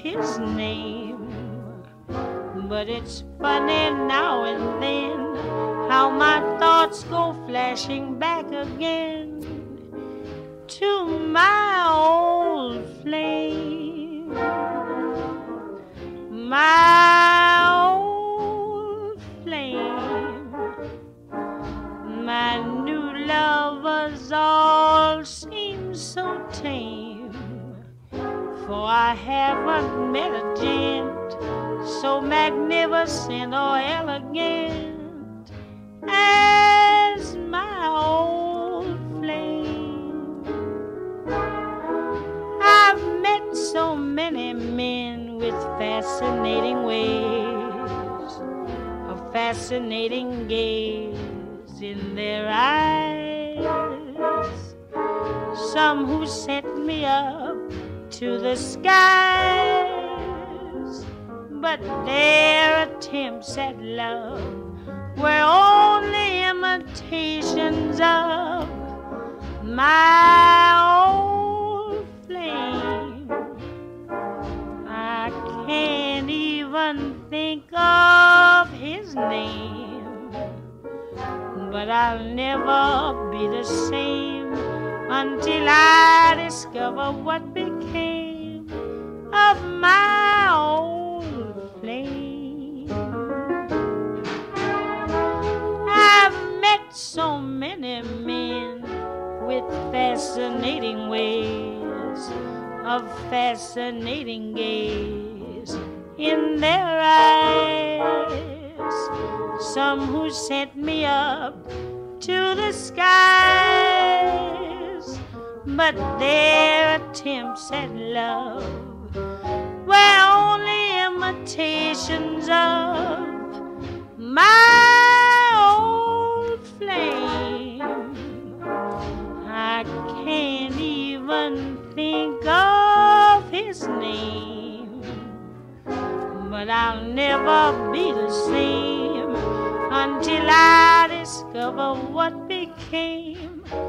his name. But it's funny now and then how my thoughts go flashing back again to my old flame. My old flame. My new lovers all seem so tame, for I haven't met a gent so magnificent or elegant as my old flame. I've met so many men with fascinating ways, a fascinating gaze in their eyes, some who set me up to the skies, but their attempts at love were only imitations of my old flame. I can't even think of his name, but I'll never be the same until I discover what became of my old flame. I've met so many men with fascinating ways, of fascinating gaze in their eyes, some who sent me up to the skies, but their attempts at love were only imitations of my old flame. I can't even think of his name, but I'll never be the same until I discover what became